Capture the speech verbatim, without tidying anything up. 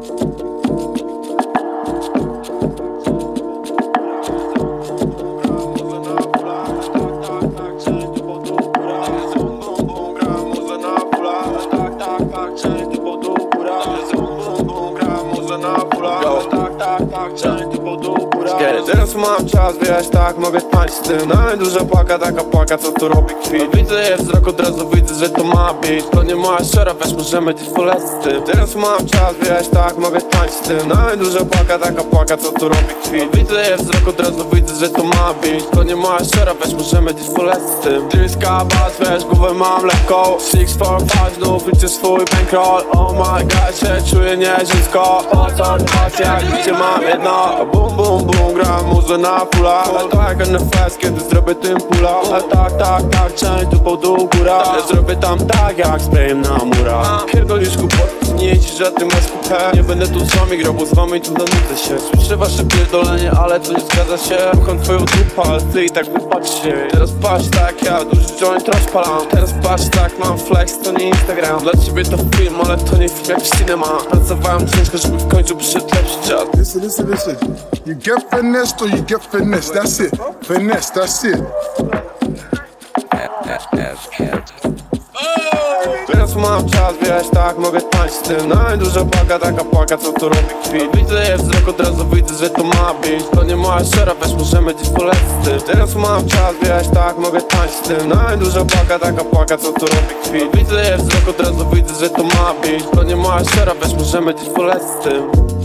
Teraz mam czas, wiesz, tak, mogę tańczyć z tym. Nawet duża płaka, taka płaka, co tu robi kwit. Widzę je wzrok, od razu widzę, że to ma być. To nie moja szczera, weź możemy gdzieś polecić z tym. Teraz mam czas, wiesz, tak, mogę tańczyć z tym. Nawet duża płaka, taka płaka, co tu robi kwit. Widzę je wzrok, od razu widzę, że to ma być. To nie moja szczera, weź możemy gdzieś polecić z tym. Dyska, bas, wiesz, głowę mam lekko. Six, four, five, znów liczę swój bankroll. Oh my god, się czuję nieziemsko. O co chodzi, jak widzicie mam jedno. Bum, bum, bum, gram muzę na pula. Ale tak, na fest, kiedy zrobię tym pula. Ale tak, tak, tak, część dupą do góra. Ja zrobię tam tak, jak sprayem na mura. Pierdolisz głupoty, nie jeździsz żadnym S Q P. Nie będę tu z wami grał, bo z wami tu donudzę się. Słyszę wasze pierdolenie, ale to nie zgadza się. Kocham twoją dupę, ale ty i tak wypatrz się. Teraz patrz tak, ja duży joint rozpalam. Teraz patrz tak, mam flex, to nie Instagram. Dla ciebie to film, ale to nie film jak w cinema. Pracowałem ciężko, żeby w końcu przyszedł lepszy czas. Listen, listen, listen. You get finessed or you get finessed. That's it. Finesse, that's it. Teraz mam czas, wiesz, tak, mogę tańczyć z tym. Nawet duża płaka, taka płaka, co tu robi kwit. Widzę je wzrok, od razu widzę, że to ma być. To nie moja szczera, weź możemy gdzieś polecić z tym. Teraz mam czas, wiesz, tak, mogę tańczyć z tym. Nawet duża płaka, taka płaka, co tu robi kwit. Widzę je wzrok, od razu widzę, że to ma być. To nie moja szczera, weź możemy gdzieś polecić z tym.